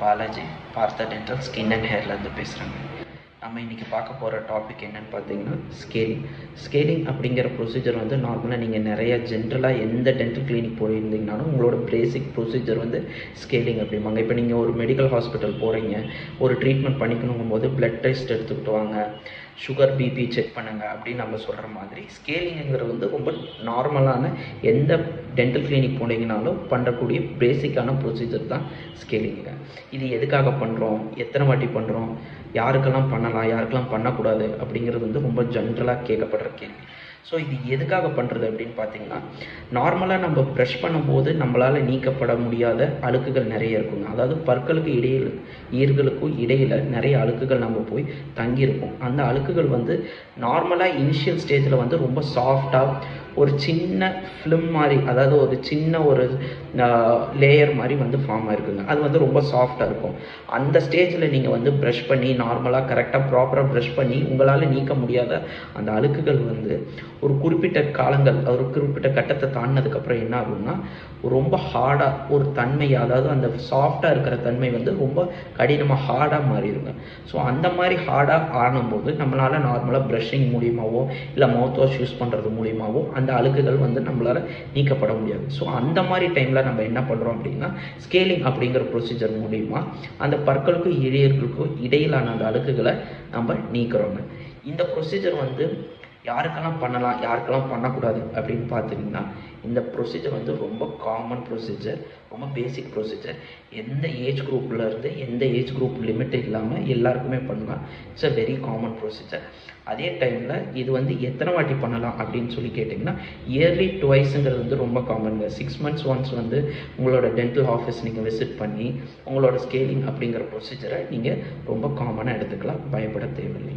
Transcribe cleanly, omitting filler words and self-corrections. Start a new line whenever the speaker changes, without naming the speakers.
பாலாஜி பார்த்தா dental skin and ஹேர்லேருந்து பேசுகிறாங்க. நம்ம இன்றைக்கி பார்க்க போகிற டாபிக் என்னென்னு பார்த்தீங்கன்னா ஸ்கேலிங் அப்படிங்கிற ப்ரொசீஜர் வந்து நார்மலாக நீங்கள் நிறையா ஜென்ரலாக எந்த டென்டல் கிளினிக் போயிருந்தீங்கனாலும் உங்களோட பேசிக் ப்ரொசீஜர் வந்து ஸ்கேலிங் அப்படிம்பாங்க. இப்போ நீங்கள் ஒரு மெடிக்கல் ஹாஸ்பிட்டல் போகிறீங்க, ஒரு ட்ரீட்மெண்ட் பண்ணிக்கணுங்கும் போது பிளட் டெஸ்ட் எடுத்துக்கிட்டு வாங்க, சுகர் பிபி செக் பண்ணுங்கள் அப்படின்னு நம்ம சொல்கிற மாதிரி ஸ்கேலிங்கிறது வந்து ரொம்ப நார்மலான எந்த டென்டல் கிளினிக் போனீங்கனாலும் பண்ணக்கூடிய பேசிக்கான ப்ரொசீஜர் தான் ஸ்கேலிங்க. இது எதுக்காக பண்ணுறோம், எத்தனை வாட்டி பண்ணுறோம், யாருக்கெல்லாம் பண்ணலாம், யாருக்கெல்லாம் பண்ணக்கூடாது அப்படிங்கிறது வந்து ரொம்ப ஜென்ரலாக கேட்கப்படுற கேள்வி. ஸோ இது எதுக்காக பண்ணுறது அப்படின்னு பார்த்தீங்கன்னா, நார்மலாக நம்ம ப்ரஷ் பண்ணும்போது நம்மளால் நீக்கப்பட முடியாத அழுக்குகள் நிறைய இருக்குங்க. அதாவது பற்களுக்கு இடையில் ஈர்களுக்கும் இடையில் நிறைய அழுக்குகள் நம்ம போய் தங்கியிருக்கும். அந்த அழுக்குகள் வந்து நார்மலாக இனிஷியல் ஸ்டேஜில் வந்து ரொம்ப சாஃப்டாக ஒரு சின்ன ஃபிலிம் மாதிரி, அதாவது ஒரு சின்ன ஒரு லேயர் மாதிரி வந்து ஃபார்ம் ஆகிருக்குங்க. அது வந்து ரொம்ப சாஃப்டாக இருக்கும். அந்த ஸ்டேஜில் நீங்கள் வந்து ப்ரஷ் பண்ணி நார்மலாக கரெக்டாக ப்ராப்பராக ப்ரஷ் பண்ணி உங்களால் நீக்க முடியாத அந்த அழுக்குகள் வந்து ஒரு குறிப்பிட்ட காலங்கள், ஒரு குறிப்பிட்ட கட்டத்தை தாண்டினதுக்கப்புறம் என்ன ஆகும்னா ரொம்ப ஹார்டாக ஒரு தன்மை, அதாவது அந்த சாஃப்டாக இருக்கிற தன்மை வந்து ரொம்ப கடினமாக ஹார்டாக மாறிடுங்க. ஸோ அந்த மாதிரி ஹார்டாக ஆனும்போது நம்மளால் நார்மலாக ப்ரஷிங் மூலியமாகவோ இல்லை மவுத் வாஷ் யூஸ் பண்ணுறது மூலியமாகவோ அந்த அழுக்குகள் வந்து நம்மளால் நீக்கப்பட முடியாது. ஸோ அந்த மாதிரி டைமில் நம்ம என்ன பண்ணுறோம் அப்படின்னா, ஸ்கேலிங் அப்படிங்கிற ப்ரொசீஜர் மூலிமா அந்த பற்களுக்கும் இழையர்களுக்கும் இடையிலான அந்த அழுக்குகளை நம்ம நீக்கிறோங்க. இந்த ப்ரொசீஜர் வந்து யாருக்கெல்லாம் பண்ணலாம், யாருக்கெல்லாம் பண்ணக்கூடாது அப்படின்னு பார்த்தீங்கன்னா, இந்த ப்ரொசீஜர் வந்து ரொம்ப காமன் ப்ரொசீஜர், ரொம்ப பேசிக் ப்ரொசீஜர். எந்த ஏஜ் குரூப்லேருந்து எந்த ஏஜ் குரூப் லிமிட் இல்லாமல் எல்லாருக்குமே பண்ணலாம். It's a very common procedure. அதே டைமில் இது வந்து எத்தனை வாட்டி பண்ணலாம் அப்படின்னு சொல்லி கேட்டிங்கன்னா, இயர்லி டுவைஸுங்கிறது வந்து ரொம்ப காமனுங்க. 6 months ஒன்ஸ் வந்து உங்களோட டென்டல் ஆஃபீஸ் நீங்கள் விசிட் பண்ணி உங்களோட ஸ்கேலிங் அப்படிங்கிற ப்ரொசீஜரை நீங்கள் ரொம்ப காமனாக எடுத்துக்கலாம், பயப்பட தேவையில்லை.